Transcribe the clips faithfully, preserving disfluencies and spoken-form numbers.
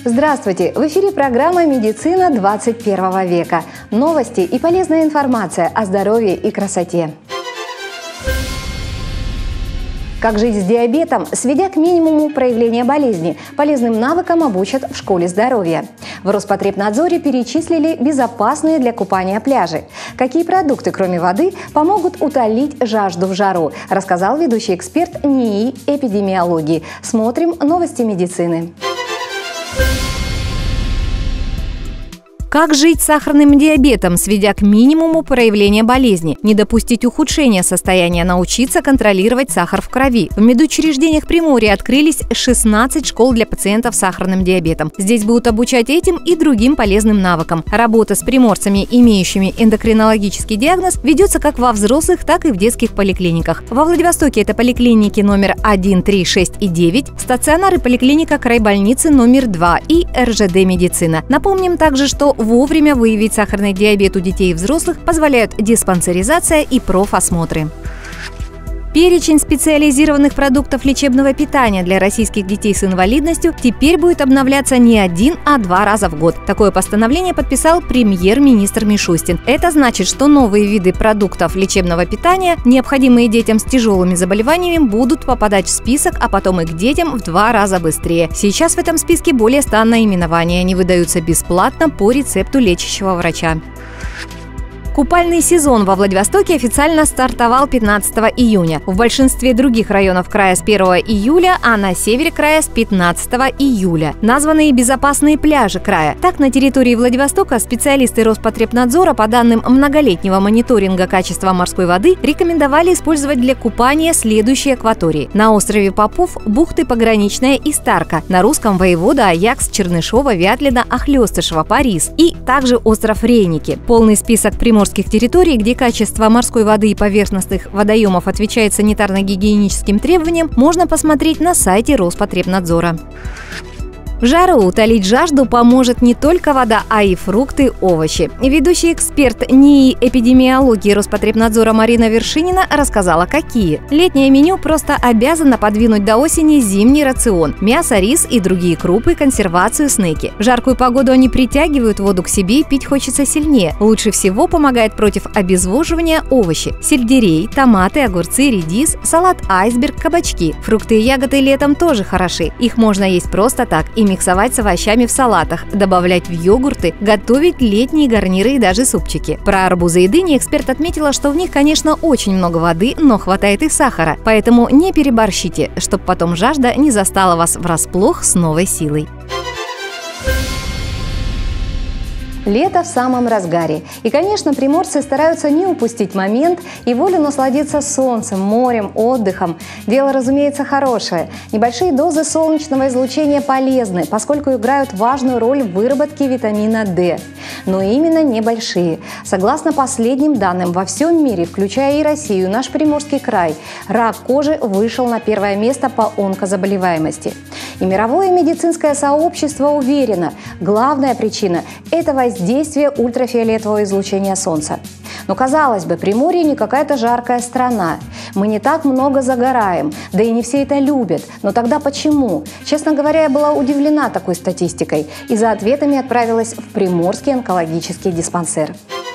Здравствуйте! В эфире программа «Медицина двадцать первого века». Новости и полезная информация о здоровье и красоте. Как жить с диабетом, сведя к минимуму проявления болезни. Полезным навыкам обучат в школе здоровья. В Роспотребнадзоре перечислили безопасные для купания пляжи. Какие продукты, кроме воды, помогут утолить жажду в жару, рассказал ведущий эксперт НИИ эпидемиологии. Смотрим новости медицины. Как жить с сахарным диабетом, сведя к минимуму проявления болезни, не допустить ухудшения состояния, научиться контролировать сахар в крови. В медучреждениях Приморья открылись шестнадцать школ для пациентов с сахарным диабетом. Здесь будут обучать этим и другим полезным навыкам. Работа с приморцами, имеющими эндокринологический диагноз, ведется как во взрослых, так и в детских поликлиниках. Во Владивостоке это поликлиники номер один, три, шесть и девять, стационары поликлиника крайбольницы номер два и эр жэ дэ медицина. Напомним также, что вовремя выявить сахарный диабет у детей и взрослых позволяют диспансеризация и профосмотры. Перечень специализированных продуктов лечебного питания для российских детей с инвалидностью теперь будет обновляться не один, а два раза в год. Такое постановление подписал премьер-министр Мишустин. Это значит, что новые виды продуктов лечебного питания, необходимые детям с тяжелыми заболеваниями, будут попадать в список, а потом и к детям в два раза быстрее. Сейчас в этом списке более ста наименований. Они выдаются бесплатно по рецепту лечащего врача. Купальный сезон во Владивостоке официально стартовал пятнадцатого июня. В большинстве других районов края с первого июля, а на севере края с пятнадцатого июля. Названы и безопасные пляжи края. Так, на территории Владивостока специалисты Роспотребнадзора по данным многолетнего мониторинга качества морской воды рекомендовали использовать для купания следующие акватории. На острове Попов – бухты Пограничная и Старка. На Русском – Воевода, Аякс, Чернышова, Вятлина, Охлёстышева, Парис. И также остров Рейники. Полный список приморских территорий, где качество морской воды и поверхностных водоемов отвечает санитарно-гигиеническим требованиям, можно посмотреть на сайте Роспотребнадзора. В жару утолить жажду поможет не только вода, а и фрукты, овощи. Ведущий эксперт НИИ эпидемиологии Роспотребнадзора Марина Вершинина рассказала, какие. Летнее меню просто обязано подвинуть до осени зимний рацион. Мясо, рис и другие крупы, консервацию, снеки. В жаркую погоду они притягивают воду к себе и пить хочется сильнее. Лучше всего помогает против обезвоживания овощи. Сельдерей, томаты, огурцы, редис, салат айсберг, кабачки. Фрукты и ягоды летом тоже хороши. Их можно есть просто так и миксовать с овощами в салатах, добавлять в йогурты, готовить летние гарниры и даже супчики. Про арбузы и дыни эксперт отметила, что в них, конечно, очень много воды, но хватает и сахара. Поэтому не переборщите, чтобы потом жажда не застала вас врасплох с новой силой. Лето в самом разгаре. И, конечно, приморцы стараются не упустить момент и волю насладиться солнцем, морем, отдыхом. Дело, разумеется, хорошее. Небольшие дозы солнечного излучения полезны, поскольку играют важную роль в выработке витамина дэ. Но именно небольшие. Согласно последним данным, во всем мире, включая и Россию, наш Приморский край, рак кожи вышел на первое место по онкозаболеваемости. И мировое медицинское сообщество уверено, главная причина – это воздействие Действие ультрафиолетового излучения Солнца. Но, казалось бы, Приморье не какая-то жаркая страна. Мы не так много загораем, да и не все это любят. Но тогда почему? Честно говоря, я была удивлена такой статистикой и за ответами отправилась в Приморский онкологический диспансер.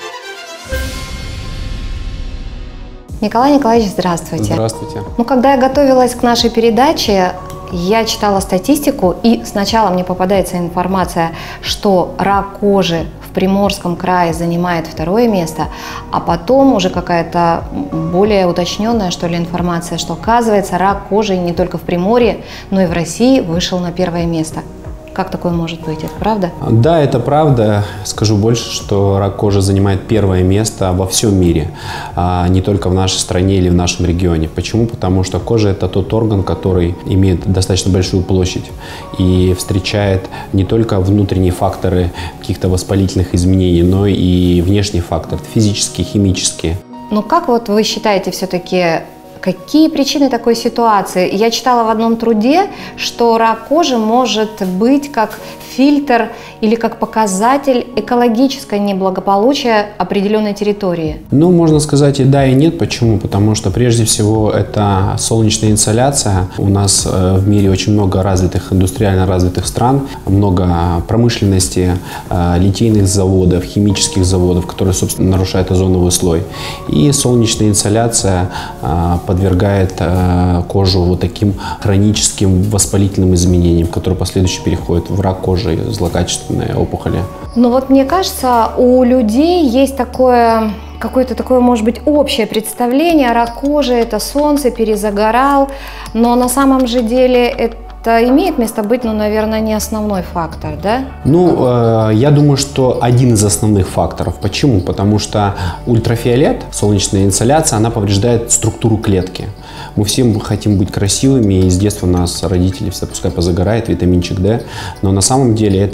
Николай Николаевич, здравствуйте. Здравствуйте. Ну, когда я готовилась к нашей передаче, я читала статистику, и сначала мне попадается информация, что рак кожи в Приморском крае занимает второе место, а потом уже какая-то более уточненная, что ли, информация, что, оказывается, рак кожи не только в Приморье, но и в России вышел на первое место. Как такое может быть? Это правда? Да, это правда. Скажу больше, что рак кожи занимает первое место во всем мире, а не только в нашей стране или в нашем регионе. Почему? Потому что кожа – это тот орган, который имеет достаточно большую площадь и встречает не только внутренние факторы каких-то воспалительных изменений, но и внешние факторы, физические, химические. Ну как вот вы считаете все-таки, какие причины такой ситуации? Я читала в одном труде, что рак кожи может быть как фильтр или как показатель экологического неблагополучия определенной территории? Ну, можно сказать и да, и нет. Почему? Потому что прежде всего это солнечная инсоляция. У нас в мире очень много развитых, индустриально развитых стран, много промышленности, литейных заводов, химических заводов, которые, собственно, нарушают озоновый слой. И солнечная инсоляция подвергает кожу вот таким хроническим воспалительным изменениям, которые последующие переходят в рак кожи, злокачественные опухоли. Ну вот мне кажется, у людей есть такое, какое-то такое, может быть, общее представление: рак кожи – это солнце, перезагорал, но на самом деле это Это имеет место быть, но, наверное, не основной фактор, да? Ну, э, я думаю, что один из основных факторов. Почему? Потому что ультрафиолет, солнечная инсоляция, она повреждает структуру клетки. Мы все хотим быть красивыми, и с детства нас родители все пускай позагорает, витаминчик D, но на самом деле это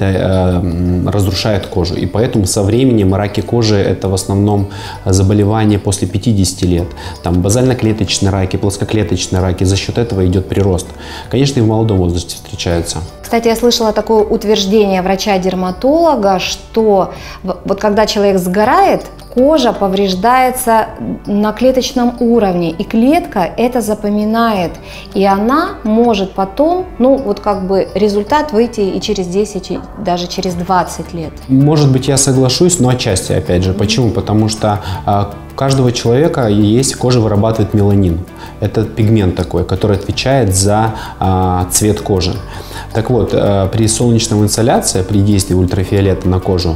э, разрушает кожу. И поэтому со временем раки кожи – это в основном заболевания после пятидесяти лет. Там базально-клеточные раки, плоскоклеточные раки, за счет этого идет прирост. Конечно, и в молодом возрасте встречаются. Кстати, я слышала такое утверждение врача-дерматолога, что вот когда человек сгорает, кожа повреждается на клеточном уровне, и клетка это запоминает, и она может потом, ну вот как бы результат выйти и через десять, и даже через двадцать лет. Может быть, я соглашусь, но отчасти, опять же. Почему? Потому что а, у каждого человека есть, кожа вырабатывает меланин. Это пигмент такой, который отвечает за а, цвет кожи. Так вот, при солнечной инсоляции, при действии ультрафиолета на кожу,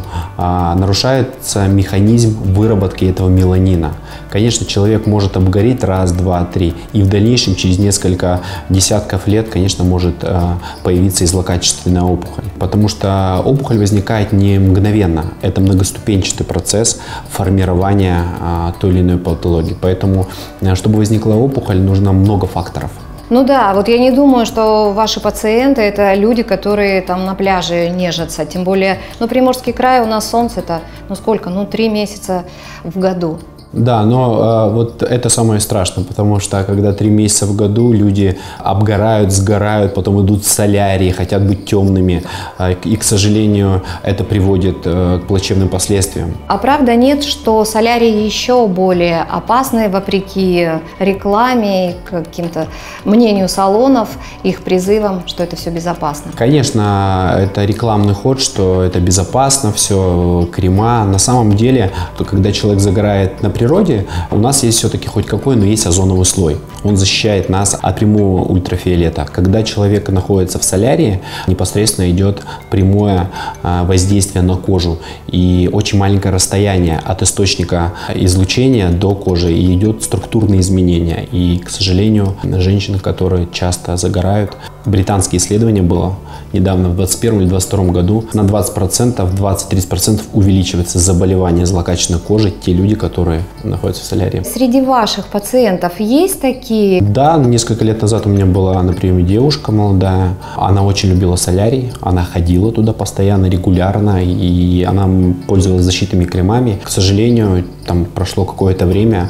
нарушается механизм выработки этого меланина. Конечно, человек может обгореть раз, два, три, и в дальнейшем, через несколько десятков лет, конечно, может появиться и злокачественная опухоль. Потому что опухоль возникает не мгновенно. Это многоступенчатый процесс формирования той или иной патологии. Поэтому, чтобы возникла опухоль, нужно много факторов. Ну да, вот я не думаю, что ваши пациенты – это люди, которые там на пляже нежатся. Тем более, ну, Приморский край, у нас солнце-то, ну сколько, ну три месяца в году. Да, но э, вот это самое страшное, потому что когда три месяца в году люди обгорают, сгорают, потом идут в солярий, хотят быть темными, э, и, к сожалению, это приводит э, к плачевным последствиям. А правда нет, что солярий еще более опасный, вопреки рекламе и каким-то мнению салонов, их призывам, что это все безопасно? Конечно, это рекламный ход, что это безопасно, все, крема. На самом деле, то, когда человек загорает, например, в природе у нас есть все-таки хоть какой, но есть озоновый слой. Он защищает нас от прямого ультрафиолета. Когда человек находится в солярии, непосредственно идет прямое воздействие на кожу. И очень маленькое расстояние от источника излучения до кожи, и идет структурные изменения. И, к сожалению, женщины, которые часто загорают, британские исследования было недавно, в двадцать первом или двадцать втором году, на двадцать процентов, двадцать-тридцать процентов увеличивается заболевание злокачественной кожи те люди, которые находятся в солярии. Среди ваших пациентов есть такие? Да, несколько лет назад у меня была на приеме девушка молодая. Она очень любила солярий, она ходила туда постоянно, регулярно, и она пользовалась защитными кремами. К сожалению, там прошло какое-то время,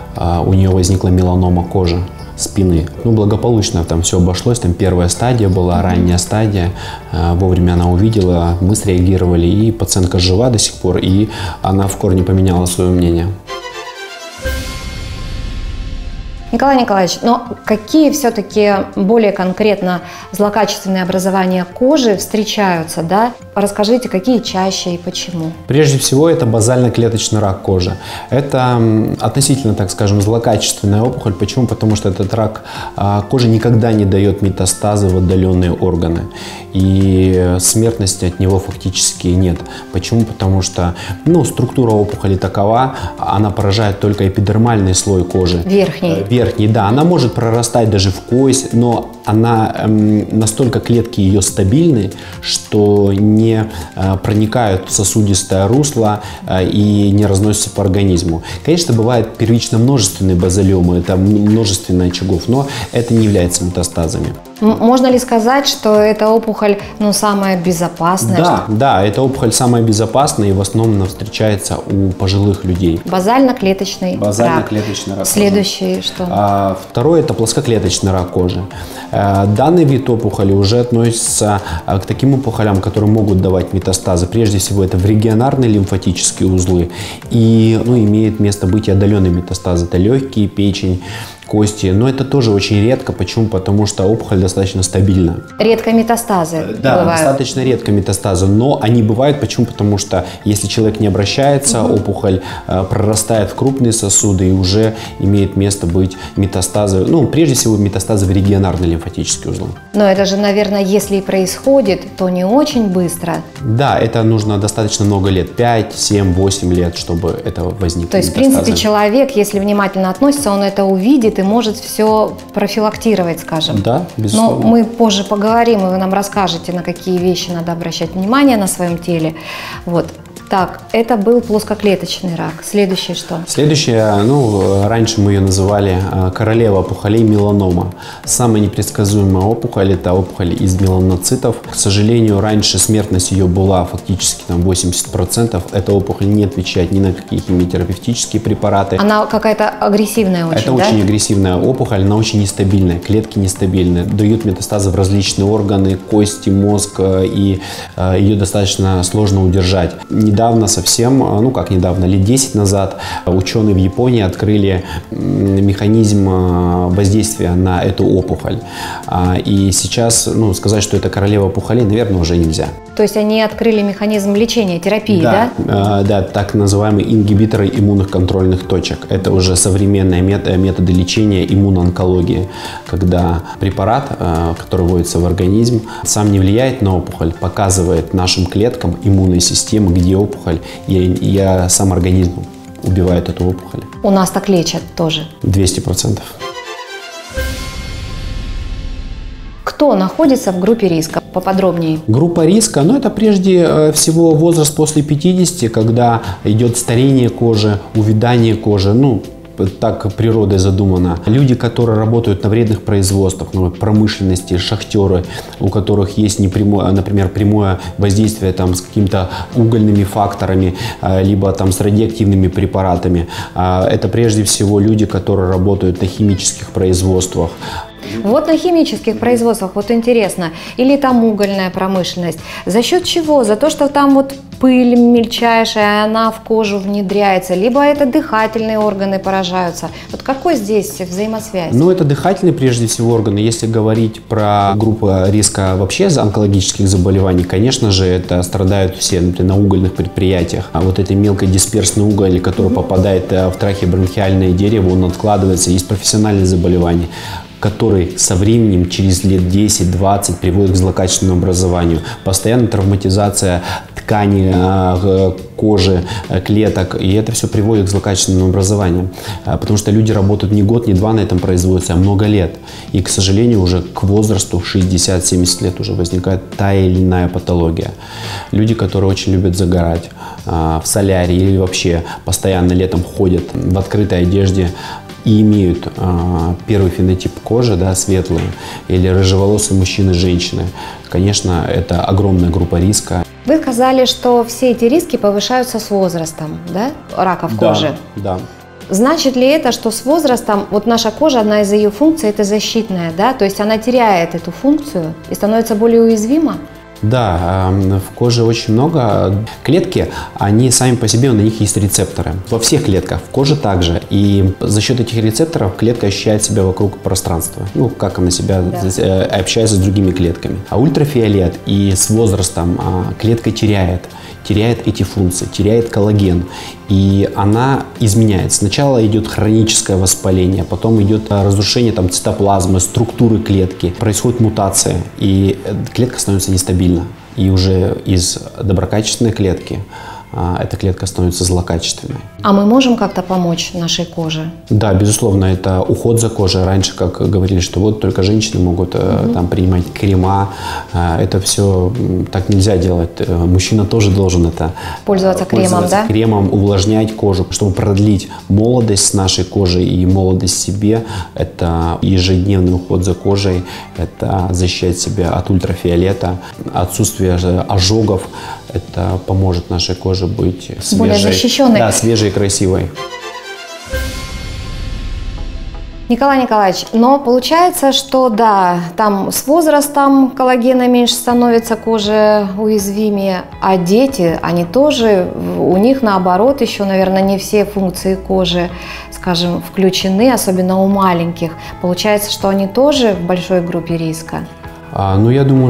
у нее возникла меланома кожи спины. Ну, благополучно там все обошлось, там первая стадия была, ранняя стадия, вовремя она увидела, мы среагировали, и пациентка жива до сих пор, и она в корне поменяла свое мнение. Николай Николаевич, но какие все-таки более конкретно злокачественные образования кожи встречаются, да? Расскажите, какие чаще и почему? Прежде всего, это базально-клеточный рак кожи. Это относительно, так скажем, злокачественная опухоль. Почему? Потому что этот рак кожи никогда не дает метастазы в отдаленные органы. И смертности от него фактически нет. Почему? Потому что, ну, структура опухоли такова, она поражает только эпидермальный слой кожи. Верхний. Верхний, да. Она может прорастать даже в кость, но она эм, настолько клетки ее стабильны, что не э, проникают в сосудистое русло э, и не разносятся по организму. Конечно, бывают первично-множественные базалиомы, это множественные очагов, но это не является метастазами. Можно ли сказать, что эта опухоль, ну, самая безопасная? Да, что... да, эта опухоль самая безопасная, и в основном она встречается у пожилых людей. Базально-клеточный Базально-клеточный рак. Следующий что? А, второй – это плоскоклеточный рак кожи. Данный вид опухоли уже относится к таким опухолям, которые могут давать метастазы. Прежде всего, это в регионарные лимфатические узлы и ну, имеет место быть и отдаленные метастазы. Это легкие, печень, кости. Но это тоже очень редко. Почему? Потому что опухоль достаточно стабильна. Редко метастазы Да, бывают. достаточно редко метастазы. Но они бывают. Почему? Потому что если человек не обращается, угу. опухоль э, прорастает в крупные сосуды и уже имеет место быть метастазы. Ну, прежде всего, метастазы в регионарные лимфатические узлы. Но это же, наверное, если и происходит, то не очень быстро. Да, это нужно достаточно много лет. пять, семь, восемь лет, чтобы это возникло. То есть, метастазы. В принципе, человек, если внимательно относится, он это увидит и может все профилактировать, скажем. Да, безусловно. Но мы позже поговорим, и вы нам расскажете, на какие вещи надо обращать внимание на своем теле. Вот. Так, это был плоскоклеточный рак. Следующее что? Следующее, ну, раньше мы ее называли королева опухолей меланома. Самая непредсказуемая опухоль – это опухоль из меланоцитов. К сожалению, раньше смертность ее была фактически там восемьдесят процентов. Эта опухоль не отвечает ни на какие химиотерапевтические препараты. Она какая-то агрессивная очень, Это да? очень агрессивная опухоль, она очень нестабильная, клетки нестабильные, дают метастазы в различные органы, кости, мозг, и ее достаточно сложно удержать. Недавно совсем, ну как недавно, лет десять назад ученые в Японии открыли механизм воздействия на эту опухоль. И сейчас, ну, сказать, что это королева опухолей, наверное, уже нельзя. То есть они открыли механизм лечения, терапии, да? Да, да, так называемые ингибиторы иммунных контрольных точек. Это уже современные методы лечения иммуноонкологии, когда препарат, который вводится в организм, сам не влияет на опухоль, показывает нашим клеткам иммунной системы, где опухоль, и, и сам организм убивает эту опухоль. У нас так лечат тоже? двести процентов. Кто находится в группе риска? Поподробнее. Группа риска, ну это прежде всего возраст после пятидесяти, когда идет старение кожи, увядание кожи, ну так природой задумано. Люди, которые работают на вредных производствах, ну, промышленности, шахтеры, у которых есть непрямое, например, прямое воздействие там, с какими-то угольными факторами, либо там, с радиоактивными препаратами. Это прежде всего люди, которые работают на химических производствах. Вот на химических производствах, вот интересно, или там угольная промышленность. За счет чего? За то, что там вот пыль мельчайшая, она в кожу внедряется, либо это дыхательные органы поражаются. Вот какой здесь взаимосвязь? Ну, это дыхательные, прежде всего, органы. Если говорить про группу риска вообще онкологических заболеваний, конечно же, это страдают все, например, на угольных предприятиях. А вот этой мелкой дисперсный уголь, который mm-hmm. попадает в трахеобронхиальное дерево, он откладывается. Есть профессиональные заболевания, который со временем, через лет десять-двадцать, приводит к злокачественному образованию. Постоянная травматизация ткани, кожи, клеток, и это все приводит к злокачественному образованию. Потому что люди работают не год, не два на этом производстве, а много лет. И, к сожалению, уже к возрасту шестьдесят-семьдесят лет уже возникает та или иная патология. Люди, которые очень любят загорать в солярии или вообще постоянно летом ходят в открытой одежде, и имеют э, первый фенотип кожи, да, светлые, или рыжеволосые мужчины и женщины, конечно, это огромная группа риска. Вы сказали, что все эти риски повышаются с возрастом, да, раков да, кожи? Да. Значит ли это, что с возрастом, вот наша кожа, одна из ее функций, это защитная, да, то есть она теряет эту функцию и становится более уязвима? Да, в коже очень много. Клетки, они сами по себе, на них есть рецепторы. Во всех клетках, в коже также. И за счет этих рецепторов клетка ощущает себя вокруг пространства. Ну, как она себя да. общается с другими клетками. А ультрафиолет и с возрастом клетка теряет. теряет эти функции, теряет коллаген, и она изменяется. Сначала идет хроническое воспаление, потом идет разрушение там, цитоплазмы, структуры клетки, происходит мутация, и клетка становится нестабильна. И уже из доброкачественной клетки эта клетка становится злокачественной. А мы можем как-то помочь нашей коже? Да, безусловно, это уход за кожей. Раньше, как говорили, что вот только женщины могут угу. там, принимать крема. Это все так нельзя делать. Мужчина тоже должен это пользоваться, пользоваться кремом, да? кремом, увлажнять кожу, чтобы продлить молодость нашей кожи и молодость себе. Это ежедневный уход за кожей, это защищать себя от ультрафиолета, отсутствие ожогов. Это поможет нашей коже быть свежей, более защищенной. Да, свежей и красивой. Николай Николаевич, но получается, что да, там с возрастом коллагена меньше становится, кожа уязвимее, а дети, они тоже, у них наоборот еще, наверное, не все функции кожи, скажем, включены, особенно у маленьких. Получается, что они тоже в большой группе риска? Ну, я думаю,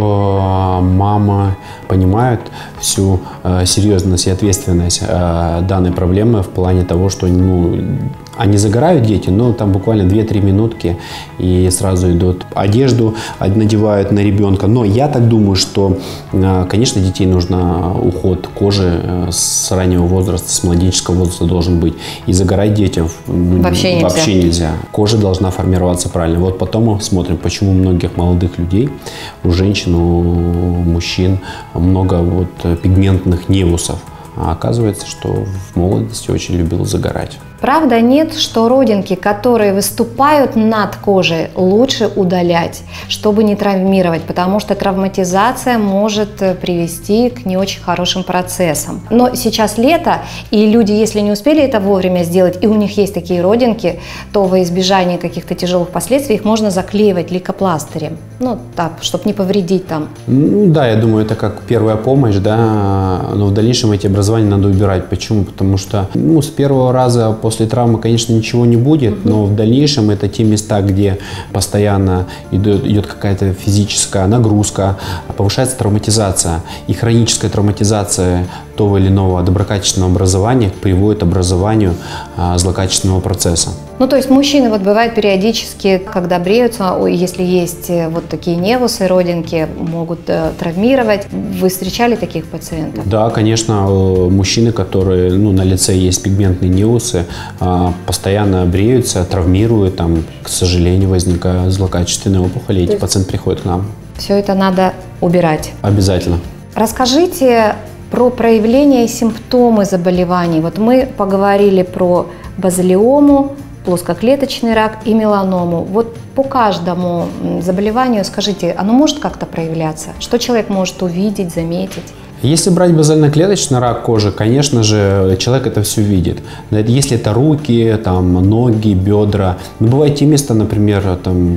что мама понимает всю э, серьезность и ответственность э, данной проблемы в плане того, что ну, они загорают дети, но там буквально две-три минутки и сразу идут одежду, надевают на ребенка. Но я так думаю, что, э, конечно, детей нужно уход кожи э, с раннего возраста, с младенческого возраста должен быть. И загорать детям ну, вообще, нельзя. вообще нельзя. Кожа должна формироваться правильно. Вот потом мы смотрим, почему у многих молодых людей, у женщин, у мужчин много вот пигментных невусов. А оказывается, что в молодости очень любил загорать. Правда, нет, что родинки, которые выступают над кожей, лучше удалять, чтобы не травмировать, потому что травматизация может привести к не очень хорошим процессам. Но сейчас лето, и люди, если не успели это вовремя сделать, и у них есть такие родинки, то во избежание каких-то тяжелых последствий их можно заклеивать лейкопластырем, ну так, чтобы не повредить там. Ну да, я думаю, это как первая помощь, да, но в дальнейшем эти образования надо убирать. Почему? Потому что ну, с первого раза после травмы, конечно, ничего не будет, uh-huh. но в дальнейшем это те места, где постоянно идет, идет какая-то физическая нагрузка, повышается травматизация. И хроническая травматизация того или иного доброкачественного образования приводит к образованию а, злокачественного процесса. Ну, то есть мужчины, вот бывает периодически, когда бреются, если есть вот такие невусы, родинки, могут э, травмировать. Вы встречали таких пациентов? Да, конечно, мужчины, которые, ну, на лице есть пигментные невусы, э, постоянно бреются, травмируют, там, к сожалению, возникают злокачественные опухоли, эти пациенты приходят к нам. Все это надо убирать? Обязательно. Расскажите про проявление и симптомы заболеваний. Вот мы поговорили про базилиому, плоскоклеточный рак и меланому. Вот по каждому заболеванию скажите, оно может как-то проявляться? Что человек может увидеть, заметить? Если брать базально-клеточный рак кожи, конечно же, человек это все видит. Если это руки, там, ноги, бедра, но бывают те места, например, там,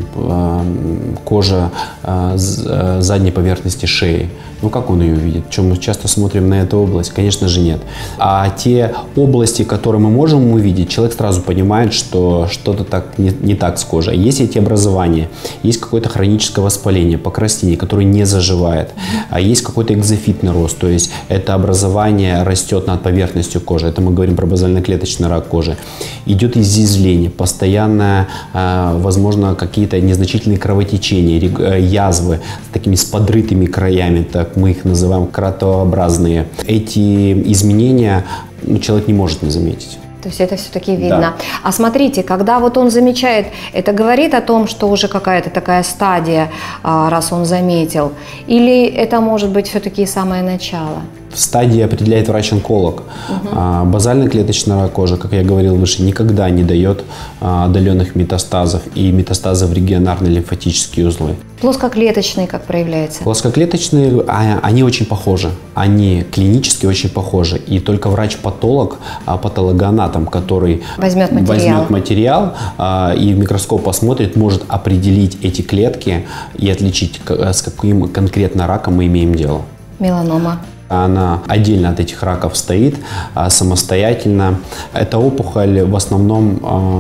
кожа задней поверхности шеи. Ну, как он ее видит? Чем мы часто смотрим на эту область? Конечно же, нет. А те области, которые мы можем увидеть, человек сразу понимает, что что-то так не, не так с кожей. Есть эти образования, есть какое-то хроническое воспаление, покраснение, которое не заживает, а есть какой-то экзофитный рост, то есть это образование растет над поверхностью кожи. Это мы говорим про базально-клеточный рак кожи. Идет изъязвление, постоянно, возможно, какие-то незначительные кровотечения, язвы с такими с подрытыми краями, так мы их называем кратообразные. Эти изменения ну, человек не может не заметить. То есть это все-таки видно. Да. А смотрите, когда вот он замечает, это говорит о том, что уже какая-то такая стадия, раз он заметил, или это может быть все-таки самое начало? В стадии определяет врач-онколог. Угу. Базально-клеточный рак кожи, как я говорил выше, никогда не дает отдаленных метастазов и метастазов в регионарные лимфатические узлы. Плоскоклеточные как проявляется? Плоскоклеточные, они очень похожи. Они клинически очень похожи. И только врач-патолог, патологоанатом, который возьмет материал, возьмет материал и в микроскоп посмотрит, может определить эти клетки и отличить, с каким конкретно раком мы имеем дело. Меланома. Она отдельно от этих раков стоит, самостоятельно. Эта опухоль в основном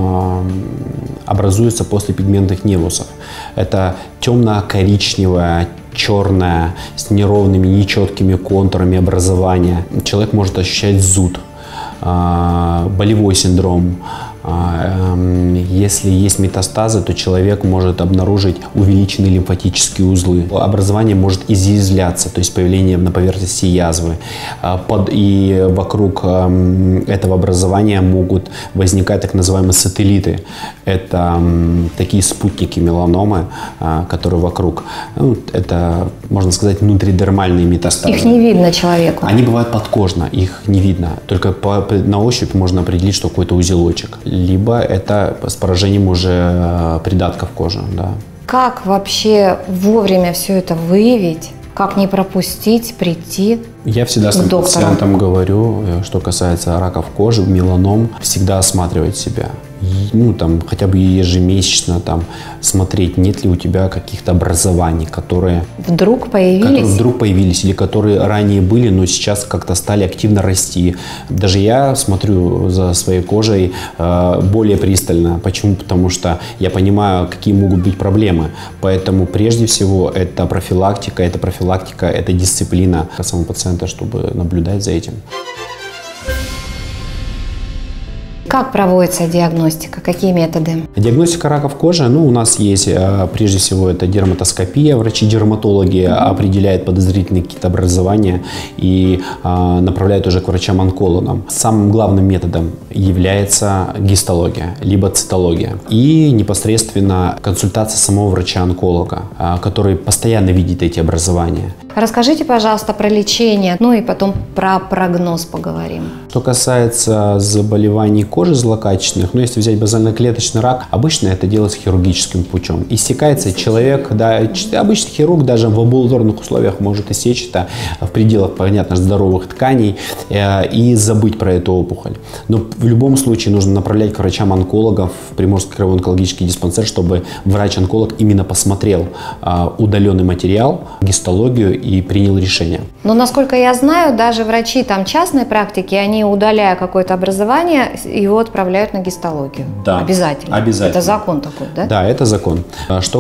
образуется после пигментных невусов. Это темно-коричневая, черная, с неровными, нечеткими контурами образования. Человек может ощущать зуд, болевой синдром. Если есть метастазы, то человек может обнаружить увеличенные лимфатические узлы. Образование может изъязвляться, то есть появление на поверхности язвы. И вокруг этого образования могут возникать так называемые сателлиты. Это такие спутники меланомы, которые вокруг. Это, можно сказать, внутридермальные метастазы. Их не видно человеку? Они бывают подкожно, их не видно. Только по, на ощупь можно определить, что какой-то узелочек. Либо это с поражением уже придатков кожи. Да. Как вообще вовремя все это выявить? Как не пропустить, прийти? Я всегда своим пациентам говорю, что касается раков кожи, меланом, всегда осматривать себя. Ну, там, хотя бы ежемесячно там, смотреть, нет ли у тебя каких-то образований, которые вдруг появились. которые вдруг появились или которые ранее были, но сейчас как-то стали активно расти. Даже я смотрю за своей кожей э, более пристально. Почему? Потому что я понимаю, какие могут быть проблемы. Поэтому прежде всего это профилактика, это профилактика, это дисциплина самого пациента, чтобы наблюдать за этим. Как проводится диагностика? Какие методы? Диагностика раков кожи, ну, у нас есть, прежде всего, это дерматоскопия. Врачи-дерматологи mm-hmm. определяют подозрительные какие-то образования и а, направляют уже к врачам-онкологам. Самым главным методом является гистология, либо цитология. И непосредственно консультация самого врача-онколога, а, который постоянно видит эти образования. Расскажите, пожалуйста, про лечение, ну и потом про прогноз поговорим. Что касается заболеваний кожи злокачественных, ну, если взять базально-клеточный рак, обычно это делается хирургическим путем. Иссекается человек, да, обычный хирург даже в амбулаторных условиях может иссечь это в пределах, понятно, здоровых тканей э, и забыть про эту опухоль. Но в любом случае нужно направлять к врачам-онкологам в Приморский краевой онкологический диспансер, чтобы врач-онколог именно посмотрел э, удаленный материал, гистологию и принял решение. Но, насколько я знаю, даже врачи там частной практики, они, удаляя какое-то образование, его отправляют на гистологию. Да, обязательно. Обязательно. Это закон такой, да? Да, это закон. Что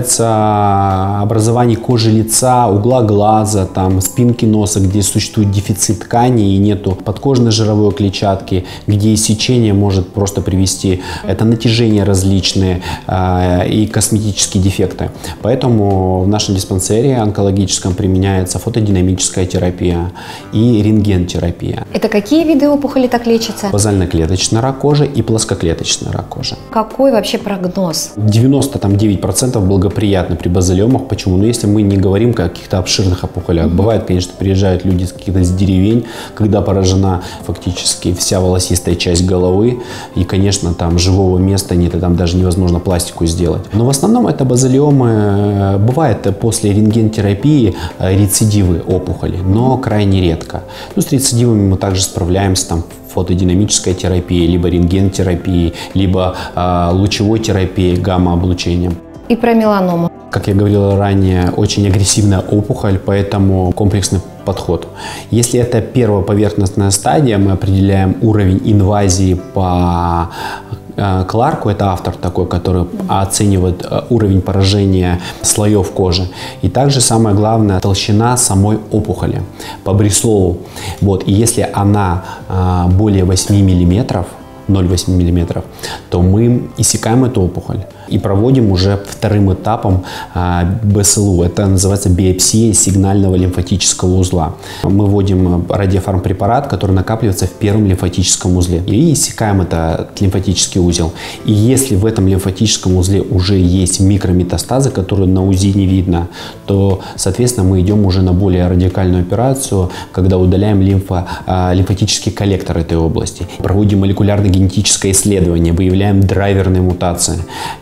касается образований кожи лица, угла глаза, там, спинки носа, где существует дефицит ткани и нету подкожной жировой клетчатки, где иссечение может просто привести, это натяжения различные э, и косметические дефекты. Поэтому в нашем диспансере онкологическом применяется фотодинамическая терапия и рентгентерапия. Это какие виды опухолей так лечатся? Базально-клеточный рак кожи и плоскоклеточный рак кожи. Какой вообще прогноз? девяносто девять процентов благоприятно при базалиомах. Почему? Ну, если мы не говорим о каких-то обширных опухолях. Mm-hmm. Бывает, конечно, приезжают люди с каких-то с деревень, когда поражена фактически вся волосистая часть головы. И, конечно, там живого места нет, и там даже невозможно пластику сделать. Но в основном это базалиомы. Бывает после рентгентерапии рецидивы опухоли, но крайне редко. Ну, с рецидивами мы также справляемся там фотодинамической терапией, либо рентгентерапией, либо э, лучевой терапией, гамма-облучением. И про меланому. Как я говорил ранее, очень агрессивная опухоль, поэтому комплексный подход. Если это первая поверхностная стадия, мы определяем уровень инвазии по Кларку, это автор такой, который оценивает уровень поражения слоев кожи. И также самое главное, толщина самой опухоли по Бреслову. Вот. И если она более восьми миллиметров, ноль целых восемь десятых миллиметров, то мы иссекаем эту опухоль и проводим уже вторым этапом бэ эс эл у. Это называется биопсия сигнального лимфатического узла. Мы вводим радиофармпрепарат, который накапливается в первом лимфатическом узле. И иссекаем этот лимфатический узел. И если в этом лимфатическом узле уже есть микрометастазы, которые на УЗИ не видно, то, соответственно, мы идем уже на более радикальную операцию, когда удаляем лимфо, лимфатический коллектор этой области. Проводим молекулярно-генетическое исследование, выявляем драйверные мутации.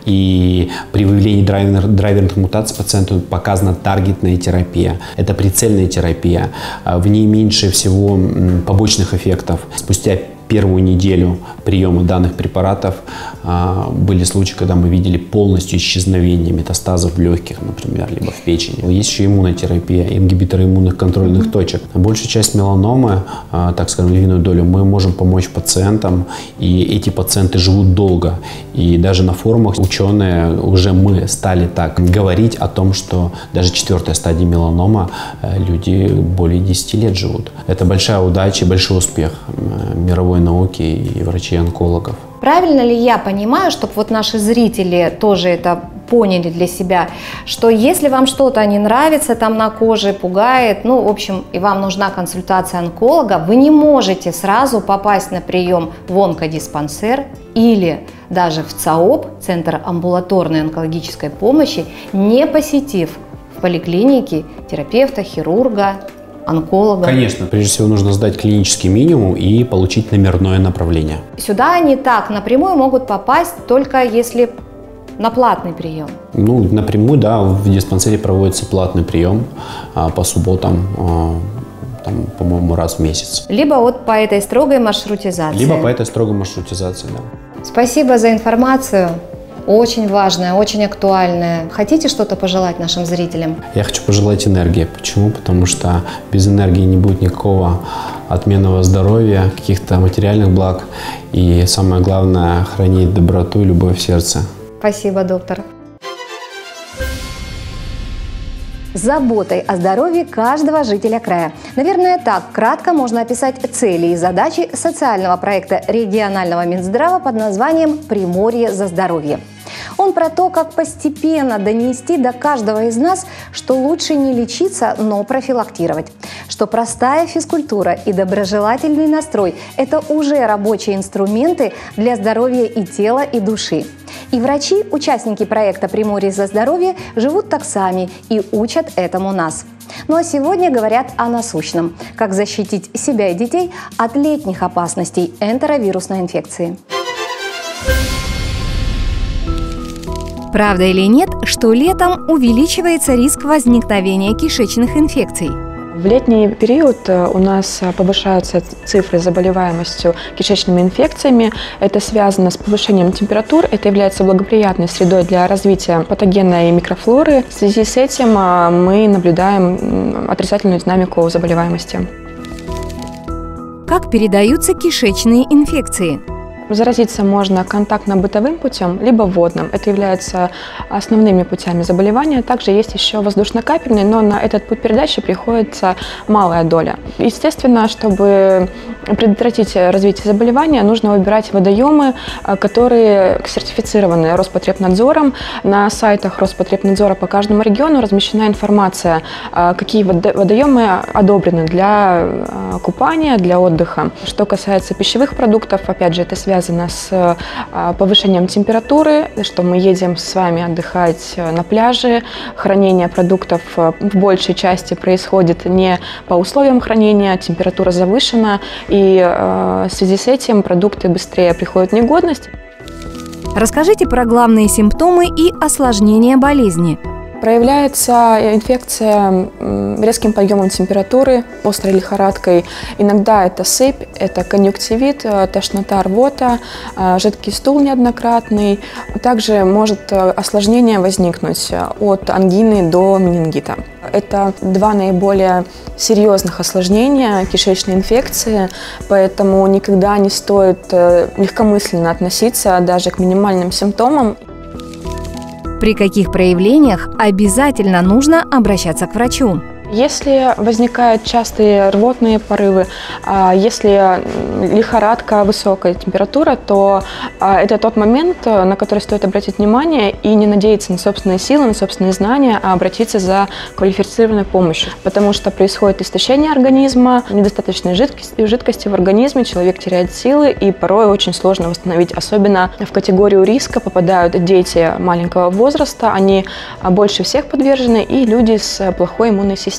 И при выявлении драйвер, драйверных мутаций пациенту показана таргетная терапия. Это прицельная терапия. В ней меньше всего побочных эффектов. Спустя первую неделю приема данных препаратов а, были случаи, когда мы видели полностью исчезновение метастазов в легких, например, либо в печени. Есть еще иммунотерапия, ингибиторы иммунных контрольных точек. Большую часть меланомы, а, так скажем, львиную долю, мы можем помочь пациентам, и эти пациенты живут долго. И даже на форумах ученые, уже мы стали так говорить о том, что даже четвертая стадия меланома люди более десяти лет живут. Это большая удача и большой успех мировой науки и врачей-онкологов. Правильно ли я понимаю, чтобы вот наши зрители тоже это поняли для себя, что если вам что-то не нравится там на коже, пугает, ну, в общем, и вам нужна консультация онколога, вы не можете сразу попасть на прием в онкодиспансер или даже в ЦАОП, Центр амбулаторной онкологической помощи, не посетив в поликлинике терапевта, хирурга, онколога. Конечно, прежде всего нужно сдать клинический минимум и получить номерное направление. Сюда они так напрямую могут попасть только если на платный прием. Ну, напрямую, да, в диспансере проводится платный прием а, по субботам. А, там, по-моему, раз в месяц. Либо вот по этой строгой маршрутизации. Либо по этой строгой маршрутизации, да. Спасибо за информацию. Очень важная, очень актуальная. Хотите что-то пожелать нашим зрителям? Я хочу пожелать энергии. Почему? Потому что без энергии не будет никакого отменного здоровья, каких-то материальных благ. И самое главное – хранить доброту и любовь в сердце. Спасибо, доктор. С заботой о здоровье каждого жителя края. Наверное, так кратко можно описать цели и задачи социального проекта регионального Минздрава под названием «Приморье за здоровье». Он про то, как постепенно донести до каждого из нас, что лучше не лечиться, но профилактировать. Что простая физкультура и доброжелательный настрой – это уже рабочие инструменты для здоровья и тела, и души. И врачи, участники проекта «Приморье за здоровье», живут так сами и учат этому нас. Ну а сегодня говорят о насущном – как защитить себя и детей от летних опасностей энтеровирусной инфекции. Правда или нет, что летом увеличивается риск возникновения кишечных инфекций? В летний период у нас повышаются цифры заболеваемостью кишечными инфекциями. Это связано с повышением температур. Это является благоприятной средой для развития патогенной микрофлоры. В связи с этим мы наблюдаем отрицательную динамику заболеваемости. Как передаются кишечные инфекции? Заразиться можно контактно-бытовым путем, либо водным. Это является основными путями заболевания. Также есть еще воздушно-капельный, но на этот путь передачи приходится малая доля. Естественно, чтобы предотвратить развитие заболевания, нужно выбирать водоемы, которые сертифицированы Роспотребнадзором. На сайтах Роспотребнадзора по каждому региону размещена информация, какие водоемы одобрены для купания, для отдыха. Что касается пищевых продуктов, опять же, это связано связано с повышением температуры, что мы едем с вами отдыхать на пляже. Хранение продуктов в большей части происходит не по условиям хранения, температура завышена, и в связи с этим продукты быстрее приходят в негодность. Расскажите про главные симптомы и осложнения болезни. Проявляется инфекция резким подъемом температуры, острой лихорадкой. Иногда это сыпь, это конъюнктивит, тошнота, рвота, жидкий стул неоднократный. Также может осложнение возникнуть от ангины до менингита. Это два наиболее серьезных осложнения кишечной инфекции, поэтому никогда не стоит легкомысленно относиться даже к минимальным симптомам. При каких проявлениях обязательно нужно обращаться к врачу? Если возникают частые рвотные порывы, если лихорадка, высокая температура, то это тот момент, на который стоит обратить внимание и не надеяться на собственные силы, на собственные знания, а обратиться за квалифицированной помощью. Потому что происходит истощение организма, недостаточной жидкости, жидкости в организме, человек теряет силы и порой очень сложно восстановить. Особенно в категорию риска попадают дети маленького возраста, они больше всех подвержены, и люди с плохой иммунной системой.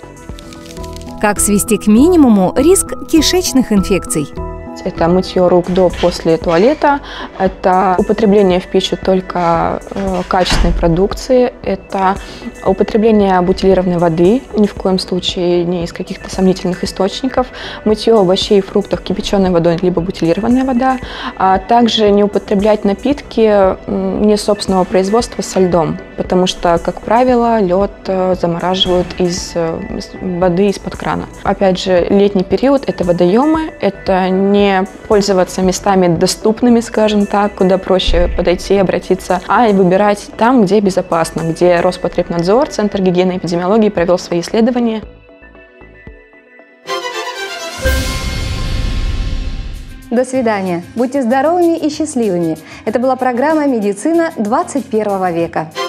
Как свести к минимуму риск кишечных инфекций? Это мытье рук до, после туалета, это употребление в пищу только э, качественной продукции, это употребление бутилированной воды, ни в коем случае не из каких-то сомнительных источников, мытье овощей и фруктов кипяченой водой, либо бутилированная вода, а также не употреблять напитки э, не собственного производства со льдом, потому что, как правило, лед э, замораживают из э, воды из-под крана. Опять же, летний период – это водоемы, это не пользоваться местами доступными, скажем так, куда проще подойти и обратиться, а выбирать там, где безопасно, где Роспотребнадзор, Центр гигиены и эпидемиологии провел свои исследования. До свидания. Будьте здоровыми и счастливыми. Это была программа «Медицина двадцать первого века».